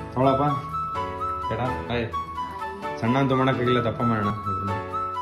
ತಗೊಳಪ್ಪ ಬೇಡ ಆಯ್ ಸಣ್ಣ ಅಂತೂ ಮಾಡೋಕ್ಕಾಗಿಲ್ಲ, ತಪ್ಪ ಮಾಡೋಣ ಇಬ್ರು.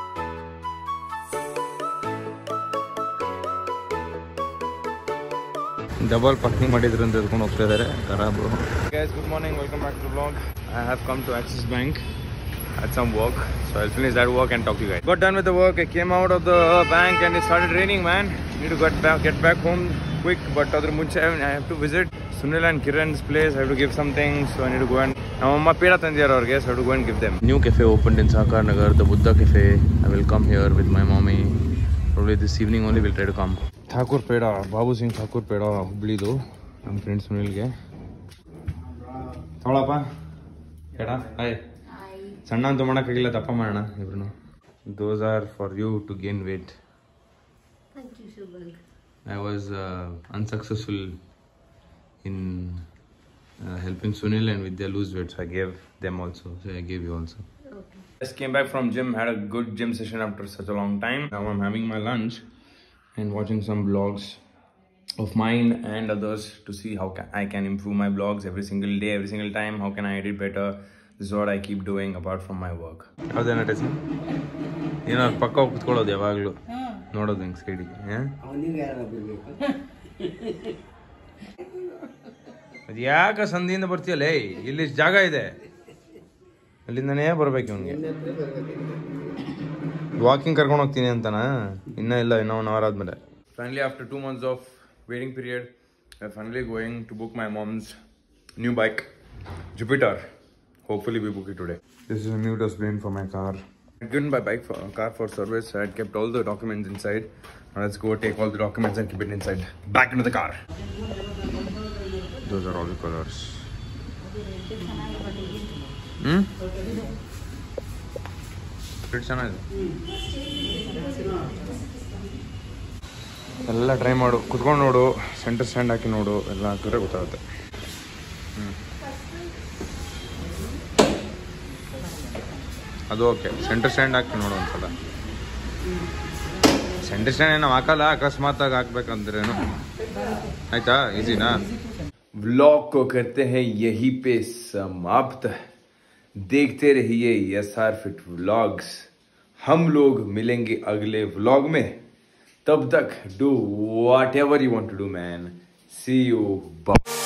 ಡಬಲ್ ಪಾರ್ಕಿಂಗ್ ಮಾಡಿದ್ರು ಅಂತ ಎದ್ಕೊಂಡು ಹೋಗ್ತಾ ಇದ್ದಾರೆ ಖರಾಬ್. Guys, good morning, welcome back to vlog. I have come to Axis Bank at some work, so I'll finish that work and talk to you guys. Got done with the work. I came out of the bank and it started raining, man. Need to get back home quick, but adr munche I have to visit Sunil and Kiran's place. I have to give some things, so I need to go and namma peda tandiyar avrige, so I have to go and give them. New cafe opened in Sakar Nagar, the Buddha Cafe. I will come here with my mommy. Probably this evening only we'll try to come. Thakur Peda, Babu Singh Thakur Peda, Hubli-du. ನಮ್ಮ friend ಸುನಿಲ್ಗೆ ತಗೊಳಪ್ಪ ಬೇಡ ಆಯ್ ಸಣ್ಣ ಅಂತೂ ಮಾಡೋಕ್ಕಾಗಿಲ್ಲ, ತಪ್ಪ ಮಾಡೋಣ ಇಬ್ರು. Those are for you to gain weight. Thank you, Shubhang. I was unsuccessful in helping Sunil and Vidya lose weight, so I gave them also. So I gave you also. Okay. Just came back from gym, had a good gym session after such a long time. Now I'm having my lunch and watching some vlogs of mine and others to see how I can improve my vlogs every single day, every single time. How can I edit better? This is what I keep doing apart from my work. ಹೌದೇನ ಟೆಸಿ? ಏನೋ ಪಕ್ಕ ಹೋಗಿ ಕುತ್ಕೊಳ್ಳೋದು ಯಾವಾಗಲೂ ನೋಡೋದು ಹಿಂಗೆ ಸೈಡಿಗೆ. ಅದು ಯಾಕೆ ಸಂಧಿಯಿಂದ ಬರ್ತೀಯಲ್ಲ? ಇಲ್ಲಿ ಜಾಗ ಇದೆ, ಅಲ್ಲಿಂದನೇ ಬರ್ಬೇಕು ಇವನಿಗೆ. ವಾಕಿಂಗ್ ಕರ್ಕೊಂಡು ಹೋಗ್ತೀನಿ ಅಂತನಾ? ಇನ್ನೂ ಇಲ್ಲ, ಇನ್ನೂ 1 hour ಆದ್ಮೇಲೆ. Finally, after 2 months of waiting period, I'm finally going to book my mom's new bike, Jupiter. Hopefully we book it today. This is a new dustbin for my car. I'd given my car for service. I had kept all the documents inside. Now let's go take all the documents and keep it inside. Back into the car. Those are all the colors. It's ಚೆನ್ನಾಗಿದೆ. ಎಲ್ಲ try ಮಾಡು, ಕುತ್ಕೊಂಡು ನೋಡು, centre stand ಹಾಕಿ ನೋಡು, ಎಲ್ಲ ಹಾಕಿದ್ರೆ ಗೊತ್ತಾಗುತ್ತೆ. ಅದು ಓಕೆ, ಸೆಂಟರ್ ಸ್ಟ್ಯಾಂಡ್ ಹಾಕಿ ನೋಡು ಒಂದ್ಸಲ. ಸೆಂಟರ್ ಸ್ಟ್ಯಾಂಡ್ ಏನೋ ಹಾಕಲ್ಲ, ಅಕಸ್ಮಾತಾಗಿ ಹಾಕ್ಬೇಕಂದ್ರೇನು. ಆಯ್ತಾ? ಈಸಿನಾ? व्लॉग को करते हैं यहीं पे समाप्त. देखते रहिए SR Fit Vlogs. हम लोग मिलेंगे अगले व्लॉग में. तब तक do whatever you want to do, man. See you. Bye.